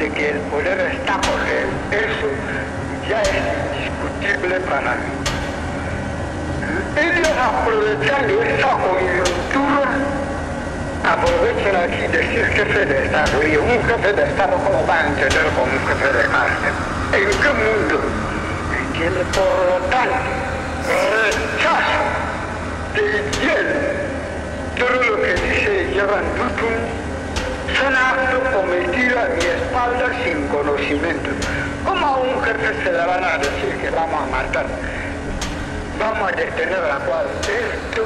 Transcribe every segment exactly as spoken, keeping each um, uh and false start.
de que el poder está por él. Eso ya es indiscutible para mí. Ellos, aprovechando esta coyuntura, aprovechan aquí decir jefe de Estado. Y un jefe de Estado, ¿cómo va a entender como un jefe de cárcel? ¿En qué mundo? Entiende, por lo tanto, rechazo de hielo todo lo que dice Jovan Dutum. Son actos cometidos a mi espalda sin conocimiento. ¿Cómo a un jefe se le van a decir que vamos a matar? Vamos a detener la cual esto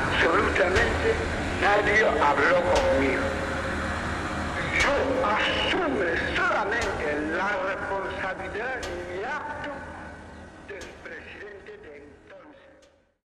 absolutamente nadie habló conmigo. Yo